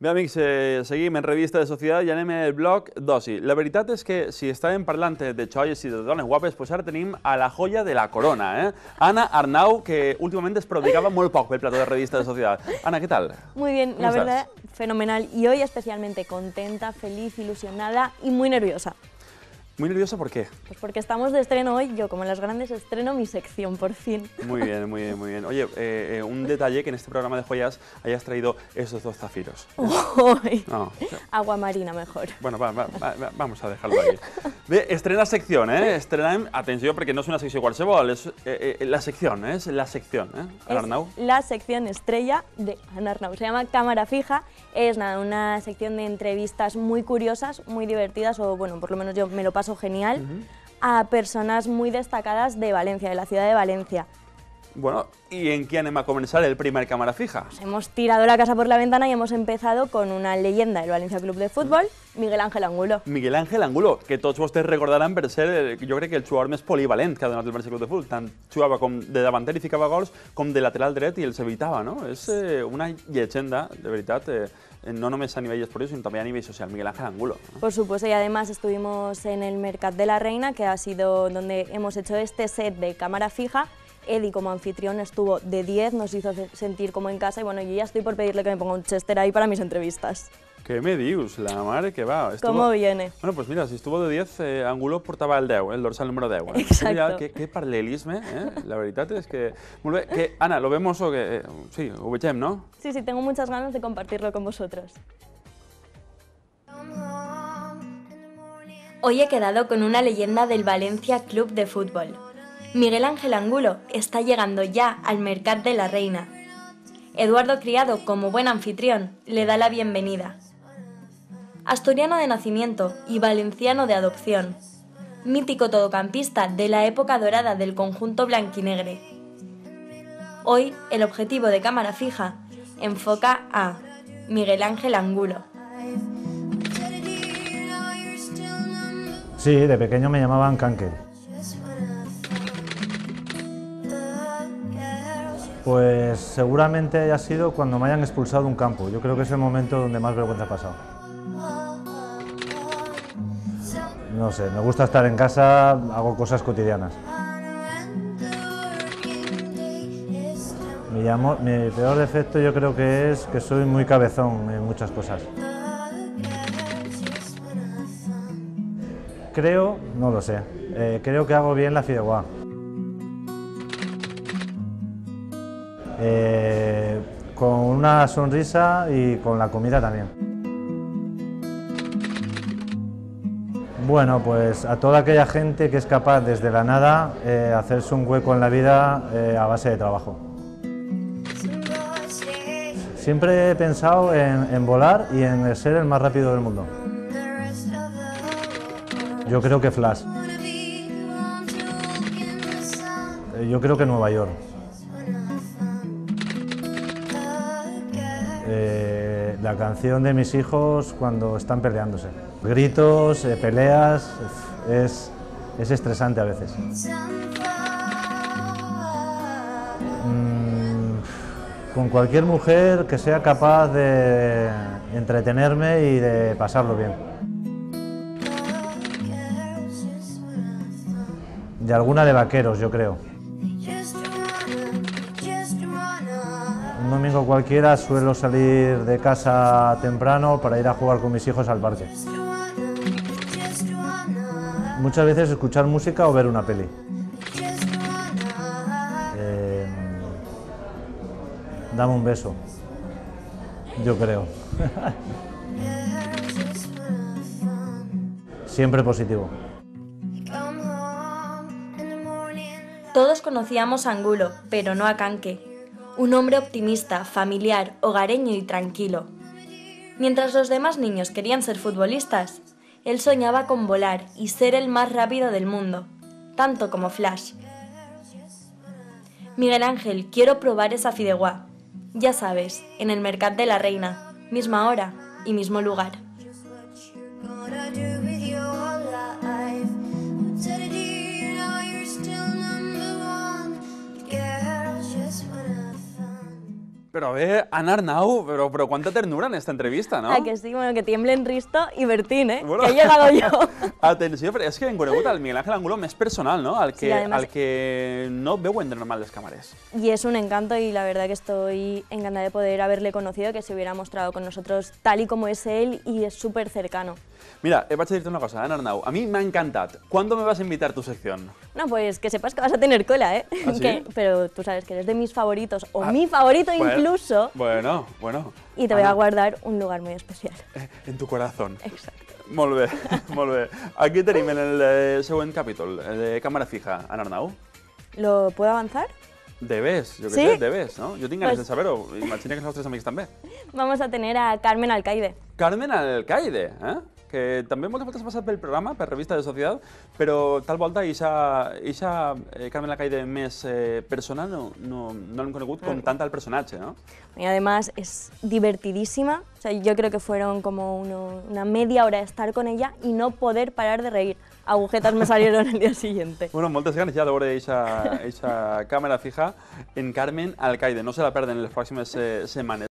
Bé, amics, seguim en Revista de Societat i anem al blog d'oci. La veritat és que si estàvem parlant de xolles i de dones guapes, doncs ara tenim a la joia de la corona, Ana Arnau, que últimament es prodigava molt poc pel plató de Revista de Societat. Ana, ¿qué tal? Muy bien, la verdad, fenomenal. Y hoy especialmente contenta, feliz, ilusionada y muy nerviosa. ¿Muy nerviosa por qué? Pues porque estamos de estreno hoy, yo como en las grandes estreno mi sección, por fin. Muy bien, muy bien, muy bien. Oye, un detalle que en este programa de joyas hayas traído esos dos zafiros. Uy, No. agua marina mejor. Bueno, vamos a dejarlo ahí. Bé, estrena sección, Estrenem, atenció, perquè no és una secció qualsevol, és la sección, és la sección, Ana Arnau. Es la sección estrella de Ana Arnau. Se llama Cámara Fija. Es nada, una sección de entrevistas muy curiosas, muy divertidas, o bueno, por lo menos yo me lo paso genial, a personas muy destacadas de Valencia, de la ciudad de Valencia. Bueno, ¿y en qué anem a comenzar el primer cámara fija? Nos hemos tirado la casa por la ventana y hemos empezado con una leyenda del Valencia Club de Fútbol, Miguel Ángel Angulo. Miguel Ángel Angulo, que tots vostès recordaran per ser, jo crec que el jugador més polivalent que ha donat el Valencia Club de Fútbol. Tant jugava com de davanter i ficava gols, com de lateral dret i els evitava, no? És una llegenda, de veritat, no només a nivell esportiu, sino también a nivel social, Miguel Ángel Angulo, ¿no? Por supuesto, y además estuvimos en el Mercat de la Reina, que ha sido donde hemos hecho este set de cámara fija. Eddie, como anfitrión, estuvo de 10, nos hizo sentir como en casa, y bueno, yo ya estoy por pedirle que me ponga un Chester ahí para mis entrevistas. ¿Qué me dius? La madre que va. ¿Cómo viene? Bueno, pues mira, si estuvo de 10, Angulo portava el 10, el dorsal número 10. Exacto. Mira, qué paral·lelisme, La veritat és que... Molt bé, que, Ana, ¿lo vemos o que...? Sí, ho vegem, ¿no? Sí, sí, tengo muchas ganas de compartirlo con vosotros. Hoy he quedado con una leyenda del Valencia Club de Fútbol. Miguel Ángel Angulo está llegando ya al Mercat de la Reina. Eduardo Criado, como buen anfitrión, le da la bienvenida. Asturiano de nacimiento y valenciano de adopción. Mítico todocampista de la época dorada del conjunto blanquinegre. Hoy, el objetivo de Cámara Fija enfoca a Miguel Ángel Angulo. Sí, de pequeño me llamaban Canque. Pues seguramente haya sido cuando me hayan expulsado de un campo. Yo creo que es el momento donde más vergüenza he pasado. No sé, me gusta estar en casa, hago cosas cotidianas. Mi peor defecto yo creo que es que soy muy cabezón en muchas cosas. Creo, no lo sé, creo que hago bien la fideuá. Con una sonrisa y con la comida también. Bueno, pues a toda aquella gente que es capaz desde la nada hacerse un hueco en la vida a base de trabajo. Siempre he pensado en volar y en ser el más rápido del mundo. Yo creo que Flash. Yo creo que Nueva York. La canción de mis hijos cuando están peleándose. Gritos, peleas, es estresante a veces. Con cualquier mujer que sea capaz de entretenerme y de pasarlo bien. De alguna de vaqueros, yo creo. Un domingo cualquiera suelo salir de casa temprano para ir a jugar con mis hijos al parque. Muchas veces escuchar música o ver una peli. Dame un beso, yo creo. Siempre positivo. Todos conocíamos a Angulo, pero no a Canque. Un hombre optimista, familiar, hogareño y tranquilo. Mientras los demás niños querían ser futbolistas, él soñaba con volar y ser el más rápido del mundo, tanto como Flash. Miguel Ángel, quiero probar esa fideuá. Ya sabes, en el Mercat de la Reina, misma hora y mismo lugar. Però bé, Anna Arnau, però quanta ternura en esta entrevista, no? Ah, que sí, bueno, que tiemblen Risto y Bertín, ¿eh? Bueno. Que he llegado yo. Atenció, però és que hem conegut el Miguel Ángel Angulo més personal, no? Sí, además- el que no veuen de normal les càmeres. Y es un encanto y la verdad que estoy encantada de poder haberle conocido, que se hubiera mostrado con nosotros tal y como es él y es súper cercano. Mira, vaig a dir-te una cosa, Anna Arnau. A mi m'ha encantat. ¿Cuándo me vas a invitar a tu sección? No, pues que sepas que vas a tener cola, ¿eh? ¿Ah, sí? Pero tú sabes que eres de mis favoritos, o mi favorito incluso, Bueno. y te voy a Anna, guardar un lugar muy especial. en tu corazón. Exacto. Molt bé, molt bé. Aquí tenim en el següent capítol, el de càmera fija, Anna Arnau. ¿Lo puedo avanzar? Debes, jo què Sí? sé, debes, no? Jo tinc ganes Pues- de saber-ho. Imagina que els nostres amics també. Vamos a tener a Carmen Alcaide. Carmen Alcaide, que també moltes voltes ha passat pel programa, per Revista de Societat, però tal volta eixa Carmen Alcaide més persona no l'hem conegut com tant el personatge, no? Y además es divertidísima. O sea, yo creo que fueron como una media hora de estar con ella y no poder parar de reír. Agujetas me salieron el día siguiente. Bueno, moltes ganes ja de veure eixa càmera fija en Carmen Alcaide. No se la perden en les pròximes setmanes.